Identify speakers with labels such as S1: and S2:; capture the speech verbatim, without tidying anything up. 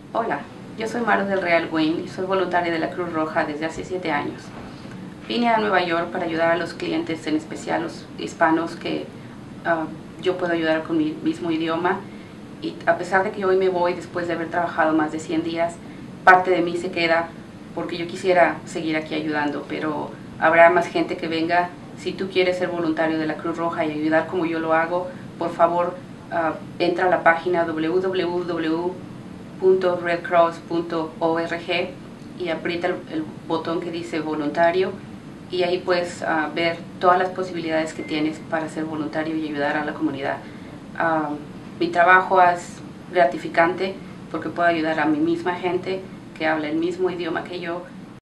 S1: Hola, yo soy Maru del Real Wayne y soy voluntaria de la Cruz Roja desde hace siete años. Vine a Nueva York para ayudar a los clientes, en especial los hispanos que uh, yo puedo ayudar con mi mismo idioma. Y a pesar de que hoy me voy después de haber trabajado más de cien días, parte de mí se queda porque yo quisiera seguir aquí ayudando, pero habrá más gente que venga. Si tú quieres ser voluntario de la Cruz Roja y ayudar como yo lo hago, por favor, uh, entra a la página w w w punto red cross punto org y aprieta el, el botón que dice voluntario, y ahí puedes uh, ver todas las posibilidades que tienes para ser voluntario y ayudar a la comunidad. Uh, mi trabajo es gratificante porque puedo ayudar a mi misma gente que habla el mismo idioma que yo,